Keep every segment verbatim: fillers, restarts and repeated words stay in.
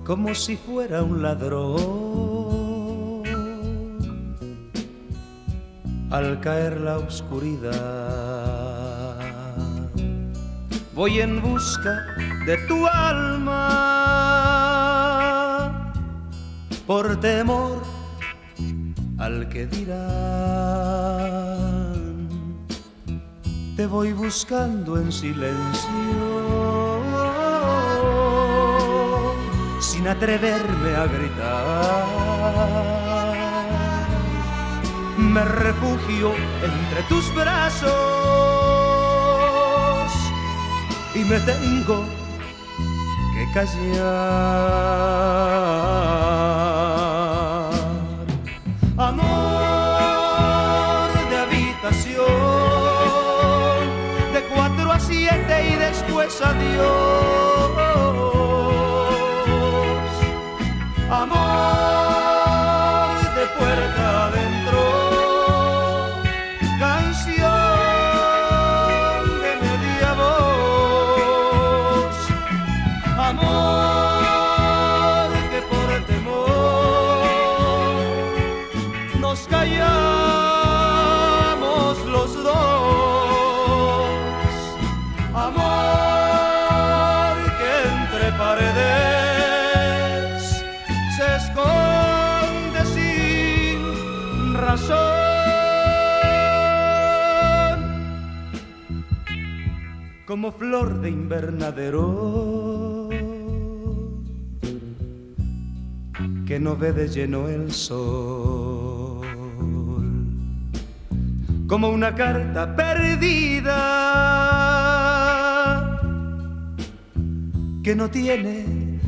como si fuera un ladrón. Al caer la oscuridad, voy en busca de tu alma, por temor al que dirán. Te voy buscando en silencio, sin atreverme a gritar. Me refugio entre tus brazos y me tengo que callar. Amor de habitación, de cuatro a siete y después adiós. Amor de puerta adentro, canción de media voz. Amor que por temor nos callamos los dos. Amor que entre paredes se esconde sin razón, como flor de invernadero que no ve de lleno el sol, como una carta perdida que no tiene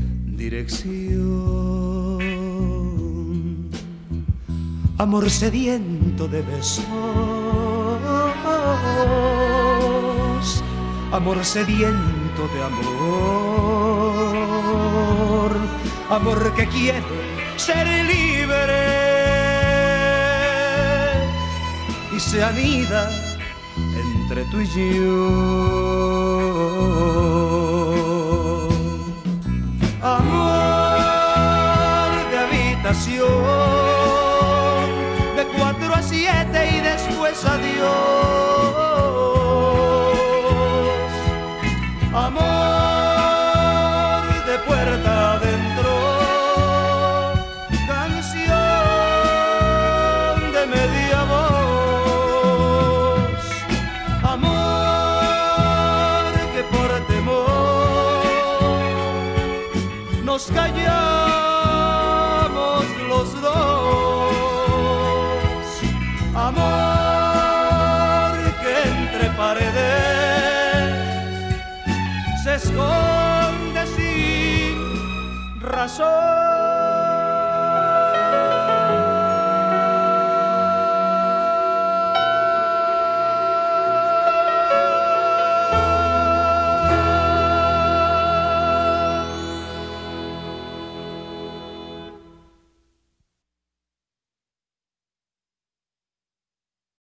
dirección. Amor sediento de besos, amor sediento de amor, amor que quiere ser libre y se anida entre tú y yo. Amor de habitación, de cuatro a siete y después adiós. Amor de puerta adentro, canción de media voz. Amor que por temor nos callamos los dos. Amor que entre paredes se esconde sin razón.